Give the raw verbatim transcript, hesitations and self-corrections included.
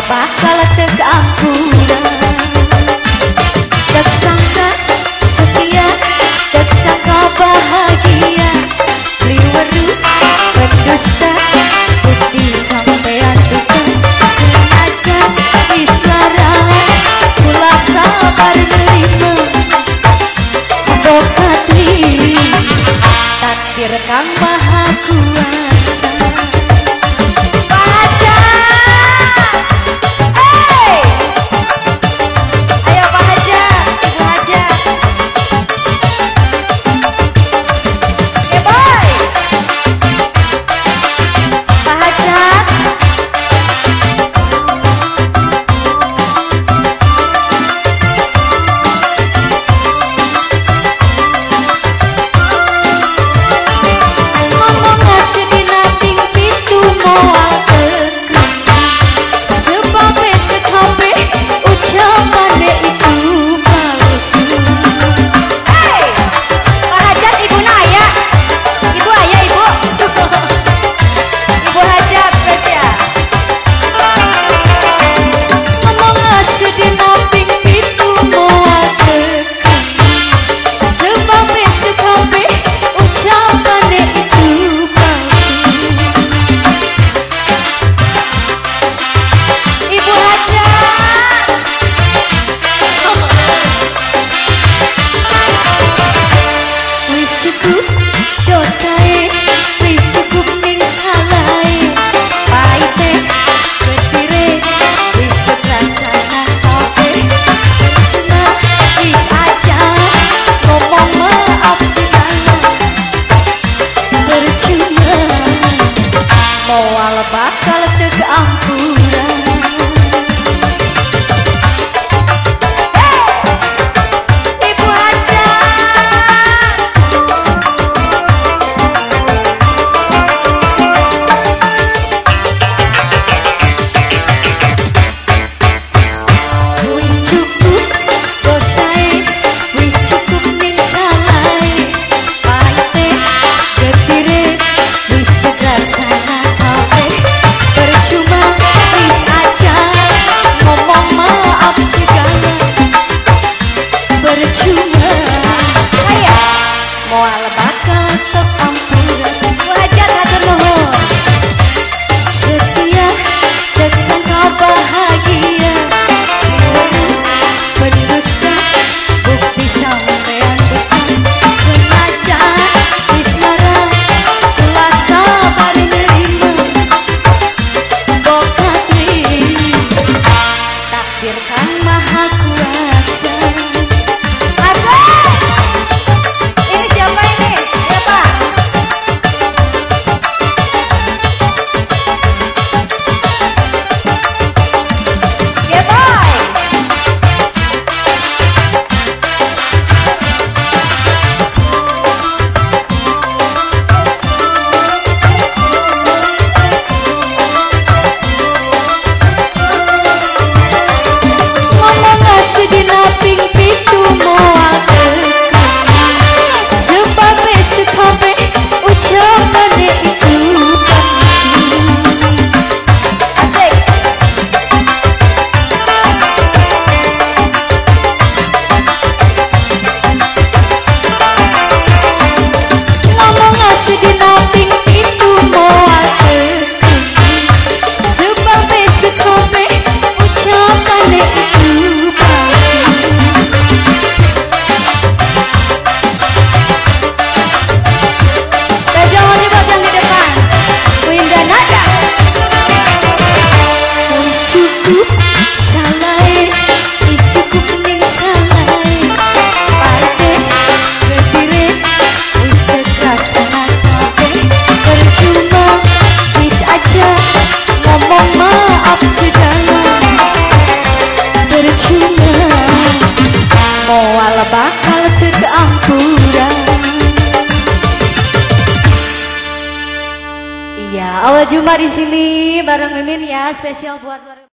bakal tegampuran. Tak sangka setia, tak sangka bahagia, liweru berdusta, bukti sampean dusta. Sengaja isyarat, kula sabar nerima, bokat lis, takdir Kang Maha Kuasa. Dosae wis cukup ning salahe, paite ketire wis terasana kabeh. Cuma wis aja ngomong maaf segala, percuma moal bakal tegampuran. Moal bakal tegampuran. Wajar hatur nuhun. Setia tak sangka bahagia, liweru berdusta, bukti sampean dusta. Sengaja ismara, kula sabar nerima, bokat lis, takdir Kang Maha Kuasa. Moal bakal tegampuran. Iya, awal Jumat di sini bareng Mimin ya, spesial buat warga.